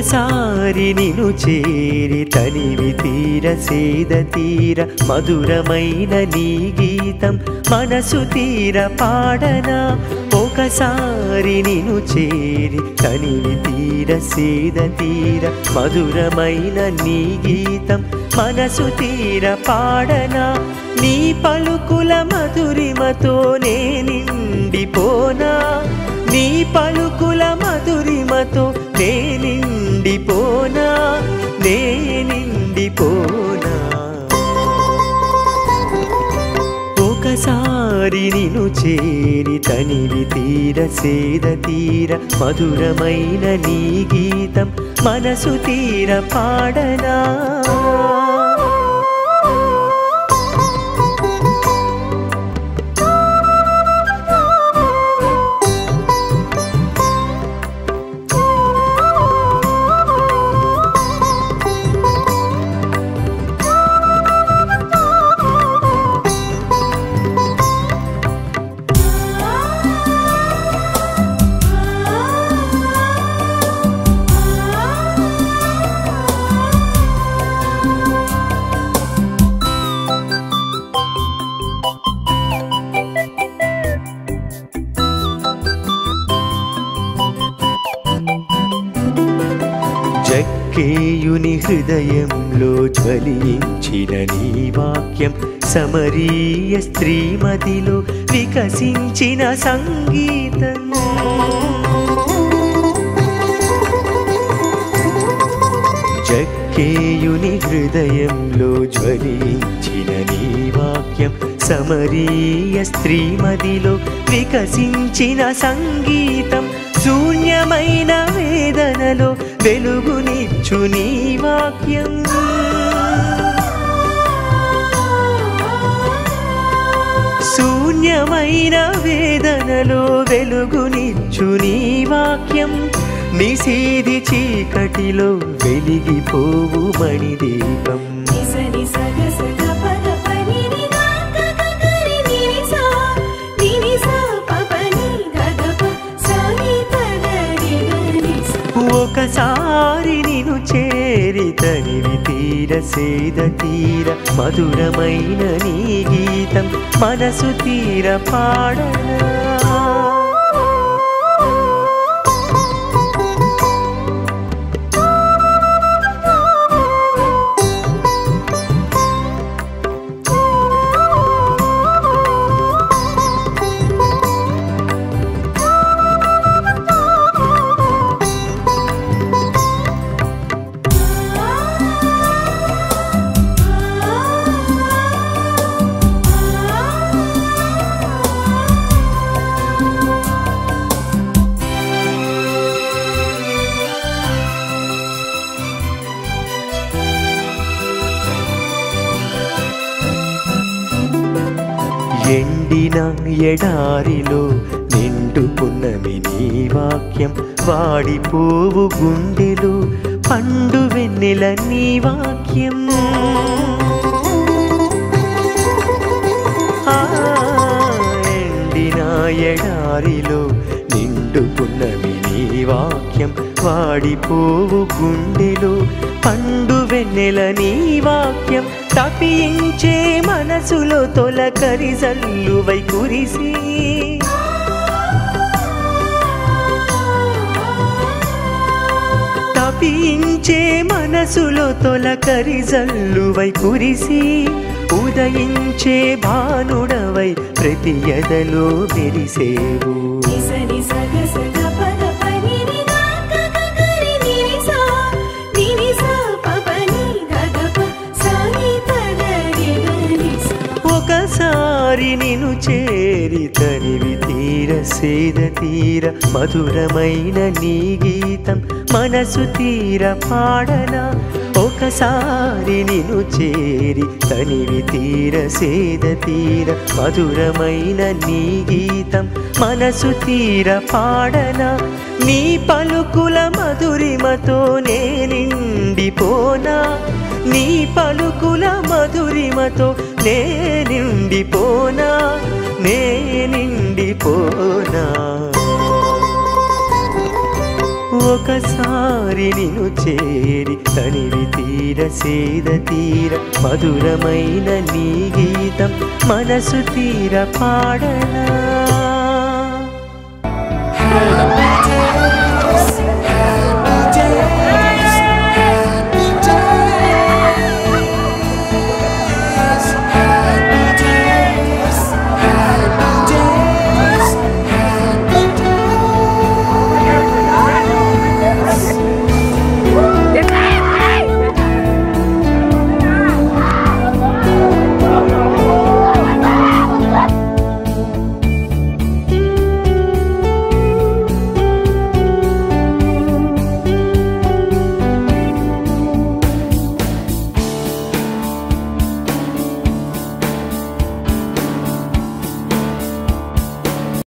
ఒకసారి నిను చేరి తనివి తీర సేద తీర మధురమైన నీ గీతం మనసు తీర పాడనా ఒకసారి నిను చేరి తనివి తీర సేద తీర మధురమైన నీ గీతం మనసు తీర పాడనా నీ పలుకుల మధురిమతో నే నిండిపోనా నీ పలుకుల మధురిమతో నే నిండిపోనా నే నిండిపోనా ఒకసారి నిను చేరి తనివి తీర సేద తీర మధురమైన నీ గీతం మనసు తీర పాడనా జక్కేయుని హృదయంలో జ్వలించిన నీ వాక్యం సమరీయ స్త్రీమదిలో వికసించిన సంగీతం జక్కేయుని హృదయంలో జ్వలించిన నీ వాక్యం సమరీయ స్త్రీమదిలో వికసించిన సంగీతం శూన్యమైన వేదనలో వెలుగునిచ్చు నీ వాక్యం శూన్యమైన వేదనలో వెలుగునిచ్చు నీ వాక్యం నిశీది చీకటిలో వెలిగిపోవు మణిదీపం ఒకసారి నిను చేరి తనివి తీర సేద తీర మధురమైన నీ గీతం మనసు తీర పాడనా ఎండిన ఎడారిలో నిండుకున్నవి నీ వాక్యం వాడిపోవు గుండెలు పండు వెన్నెల నీ వాక్యం ఎండిన ఎడారిలో నిండుకున్నవి నీ వాక్యం వాడిపోవు గుండెలు పండు వెన్నెల నీ వాక్యం తపించే మనసులో తొలకరి జల్లువై కురిసి తపించే మనసులో తొలకరి జల్లువై కురిసి ఉదయించే భానుడవై ప్రతి ఎదలో మెరిసేవు ఒకసారి నిను చేరి తనివి తీర సేద తీర మధురమైన నీ గీతం మనసు తీర పాడనా ఒకసారి నిను చేరి తనివి తీర సేద తీర మధురమైన నీ గీతం మనసు తీర పాడనా నీ పలుకుల మధురిమతో నే నిండిపోనా నీ పలుకుల మధురిమతో నే నిండిపోనా నే నిండిపోనా ఒకసారి నిన్ను చేరి తనివి తీర సేద తీర మధురమైన నీ గీతం మనసు తీర పాడనా